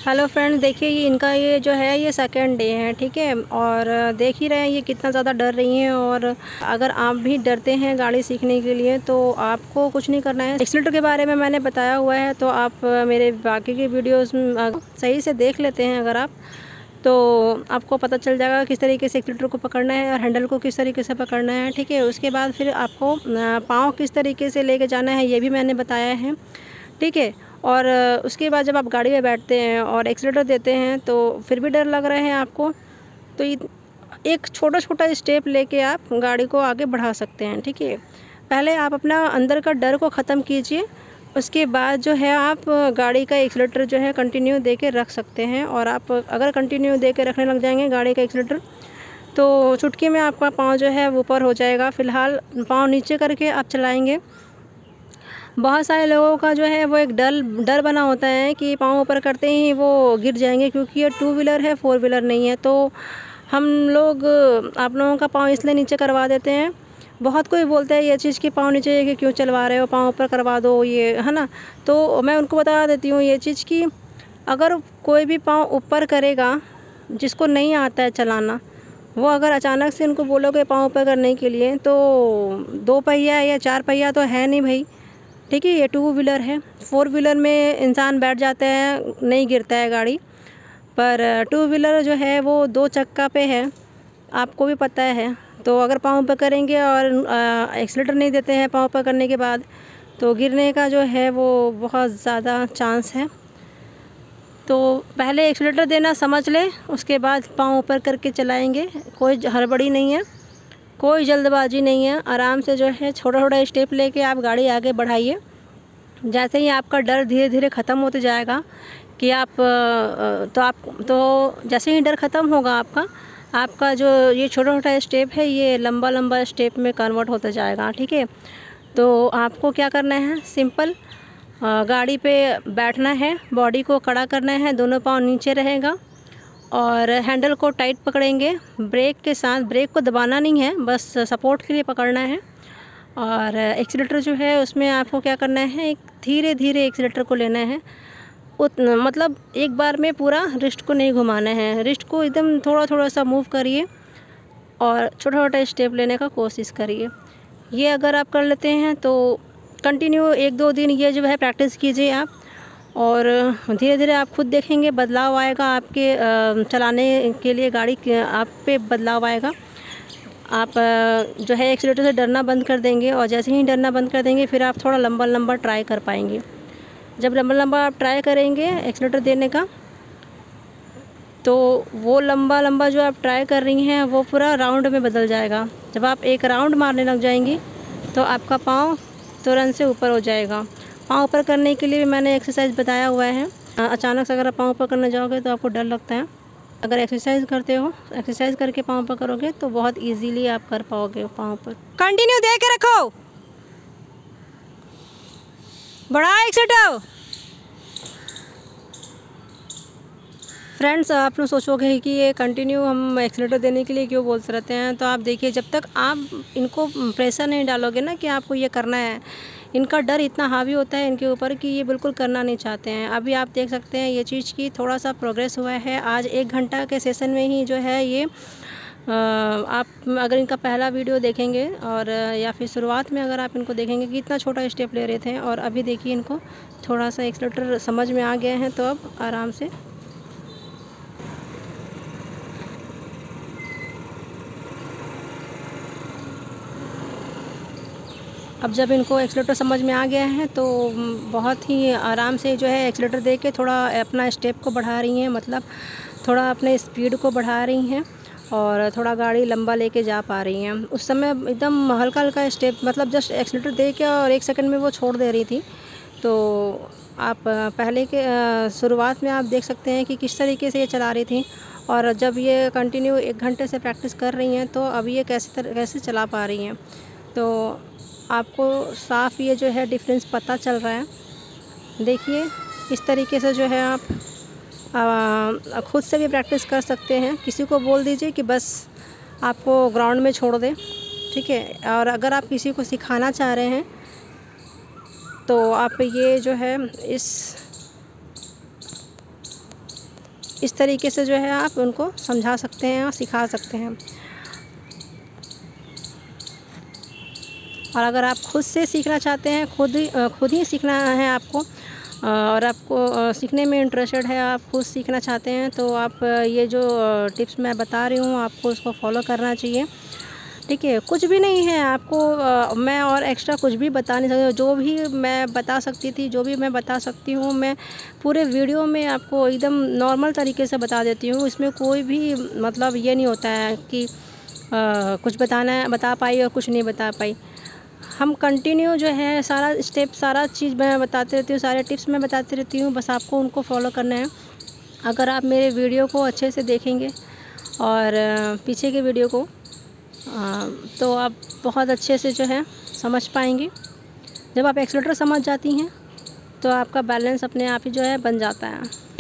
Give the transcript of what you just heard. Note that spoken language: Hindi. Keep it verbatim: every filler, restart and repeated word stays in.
हेलो फ्रेंड्स, देखिए ये इनका ये जो है ये सेकंड डे है, ठीक है। और देख ही रहे हैं ये कितना ज़्यादा डर रही हैं। और अगर आप भी डरते हैं गाड़ी सीखने के लिए तो आपको कुछ नहीं करना है। एक्सीलेटर के बारे में मैंने बताया हुआ है, तो आप मेरे बाकी के वीडियोस सही से देख लेते हैं अगर आप, तो आपको पता चल जाएगा किस तरीके से एक्सीलेटर को पकड़ना है और हैंडल को किस तरीके से पकड़ना है, ठीक है। उसके बाद फिर आपको पाँव किस तरीके से लेके जाना है ये भी मैंने बताया है, ठीक है। और उसके बाद जब आप गाड़ी में बैठते हैं और एक्सीलेटर देते हैं तो फिर भी डर लग रहा है आपको, तो एक छोटा छोटा स्टेप लेके आप गाड़ी को आगे बढ़ा सकते हैं, ठीक है। पहले आप अपना अंदर का डर को ख़त्म कीजिए, उसके बाद जो है आप गाड़ी का एक्सीलेटर जो है कंटिन्यू दे के रख सकते हैं। और आप अगर कंटिन्यू दे के रखने लग जाएंगे गाड़ी का एक्सीलेटर तो चुटकी में आपका पाँव जो है ऊपर हो जाएगा। फ़िलहाल पाँव नीचे करके आप चलाएँगे। बहुत सारे लोगों का जो है वो एक डर डर बना होता है कि पाँव ऊपर करते ही वो गिर जाएंगे, क्योंकि ये टू व्हीलर है, फोर व्हीलर नहीं है। तो हम लोग आप लोगों का पाँव इसलिए नीचे करवा देते हैं। बहुत कोई बोलता है ये चीज़ कि पाँव नीचे कि क्यों चलवा रहे हो, पाँव ऊपर करवा दो, ये है ना। तो मैं उनको बता देती हूँ ये चीज़ कि अगर कोई भी पाँव ऊपर करेगा, जिसको नहीं आता है चलाना, वो अगर अचानक से उनको बोलोगे पाँव ऊपर करने के लिए, तो दो पहिया या चार पहिया तो है नहीं भाई, ठीक है। ये टू व्हीलर है। फोर व्हीलर में इंसान बैठ जाता है, नहीं गिरता है गाड़ी, पर टू व्हीलर जो है वो दो चक्का पे है, आपको भी पता है। तो अगर पाँव पर करेंगे और एक्सीलेटर नहीं देते हैं पाँव पर करने के बाद, तो गिरने का जो है वो बहुत ज़्यादा चांस है। तो पहले एक्सीलेटर देना समझ लें, उसके बाद पाँव ऊपर करके चलाएंगे। कोई हड़बड़ी नहीं है, कोई जल्दबाजी नहीं है। आराम से जो है छोटा छोटा स्टेप लेके आप गाड़ी आगे बढ़ाइए। जैसे ही आपका डर धीरे धीरे ख़त्म होते जाएगा कि आप तो आप तो जैसे ही डर ख़त्म होगा आपका आपका जो ये छोटा छोटा स्टेप है ये लंबा लंबा स्टेप में कन्वर्ट होता जाएगा, ठीक है। तो आपको क्या करना है, सिंपल गाड़ी पे बैठना है, बॉडी को खड़ा करना है, दोनों पाँव नीचे रहेगा और हैंडल को टाइट पकड़ेंगे ब्रेक के साथ। ब्रेक को दबाना नहीं है, बस सपोर्ट के लिए पकड़ना है। और एक्सीलेटर जो है उसमें आपको क्या करना है, एक धीरे धीरे एक्सीलेटर को लेना है। उत मतलब एक बार में पूरा रिस्ट को नहीं घुमाना है, रिस्ट को एकदम थोड़ा थोड़ा सा मूव करिए और छोटा छोटा स्टेप लेने का कोशिश करिए। ये अगर आप कर लेते हैं तो कंटिन्यू एक दो दिन ये जो है प्रैक्टिस कीजिए आप, और धीरे धीरे आप खुद देखेंगे बदलाव आएगा आपके चलाने के लिए, गाड़ी के आप पे बदलाव आएगा। आप जो है एक्सीलेटर से डरना बंद कर देंगे, और जैसे ही डरना बंद कर देंगे फिर आप थोड़ा लंबा लंबा ट्राई कर पाएंगे। जब लंबा लंबा आप ट्राई करेंगे एक्सीलेटर देने का, तो वो लंबा लंबा जो आप ट्राई कर रही हैं वो पूरा राउंड में बदल जाएगा। जब आप एक राउंड मारने लग जाएंगी तो आपका पाँव तुरंत से ऊपर हो जाएगा। पाँव ऊपर करने के लिए भी मैंने एक्सरसाइज बताया हुआ है। अचानक से अगर आप पाँव ऊपर करने जाओगे तो आपको डर लगता है। अगर एक्सरसाइज करते हो, एक्सरसाइज करके पाँव ऊपर करोगे तो बहुत इजीली आप कर पाओगे पाँव ऊपर। कंटिन्यू दे के रखो, बड़ा एक्सीलेटर। फ्रेंड्स, आप लोग सोचोगे कि ये कंटिन्यू हम एक्सीलेटर देने के लिए क्यों बोलते रहते हैं, तो आप देखिए जब तक आप इनको प्रेशर नहीं डालोगे ना कि आपको ये करना है, इनका डर इतना हावी होता है इनके ऊपर कि ये बिल्कुल करना नहीं चाहते हैं। अभी आप देख सकते हैं ये चीज़ की थोड़ा सा प्रोग्रेस हुआ है। आज एक घंटा के सेशन में ही जो है ये आप अगर इनका पहला वीडियो देखेंगे और या फिर शुरुआत में अगर आप इनको देखेंगे कि इतना छोटा स्टेप ले रहे थे, और अभी देखिए इनको थोड़ा सा एक्सीलेटर समझ में आ गए हैं, तो अब आराम से अब जब इनको एक्सीलेटर समझ में आ गया है तो बहुत ही आराम से जो है एक्सीलेटर दे के थोड़ा अपना स्टेप को बढ़ा रही हैं, मतलब थोड़ा अपने स्पीड को बढ़ा रही हैं और थोड़ा गाड़ी लंबा लेके जा पा रही हैं। उस समय एकदम हल्का हल्का स्टेप, मतलब जस्ट एक्सीलेटर दे के और एक सेकंड में वो छोड़ दे रही थी। तो आप पहले के शुरुआत में आप देख सकते हैं कि किस तरीके से ये चला रही थी, और जब ये कंटिन्यू एक घंटे से प्रैक्टिस कर रही हैं तो अब ये कैसे कैसे चला पा रही हैं। तो आपको साफ ये जो है डिफरेंस पता चल रहा है। देखिए इस तरीके से जो है आप आ, खुद से भी प्रैक्टिस कर सकते हैं। किसी को बोल दीजिए कि बस आपको ग्राउंड में छोड़ दे, ठीक है। और अगर आप किसी को सिखाना चाह रहे हैं तो आप ये जो है इस इस तरीके से जो है आप उनको समझा सकते हैं और सिखा सकते हैं। और अगर आप खुद से सीखना चाहते हैं, खुद ही खुद ही सीखना है आपको, और आपको सीखने में इंटरेस्टेड है, आप खुद सीखना चाहते हैं, तो आप ये जो टिप्स मैं बता रही हूँ आपको उसको फॉलो करना चाहिए। ठीक है, कुछ भी नहीं है आपको, आ, मैं और एक्स्ट्रा कुछ भी बता नहीं सकती। जो भी मैं बता सकती थी, जो भी मैं बता सकती हूँ, मैं पूरे वीडियो में आपको एकदम नॉर्मल तरीके से बता देती हूँ। इसमें कोई भी मतलब ये नहीं होता है कि आ, कुछ बताना है बता पाई और कुछ नहीं बता पाई। हम कंटिन्यू जो है सारा स्टेप, सारा चीज़ मैं बताती रहती हूँ, सारे टिप्स मैं बताती रहती हूँ, बस आपको उनको फॉलो करना है। अगर आप मेरे वीडियो को अच्छे से देखेंगे और पीछे के वीडियो को, तो आप बहुत अच्छे से जो है समझ पाएंगे। जब आप एक्सीलरेटर समझ जाती हैं तो आपका बैलेंस अपने आप ही जो है बन जाता है।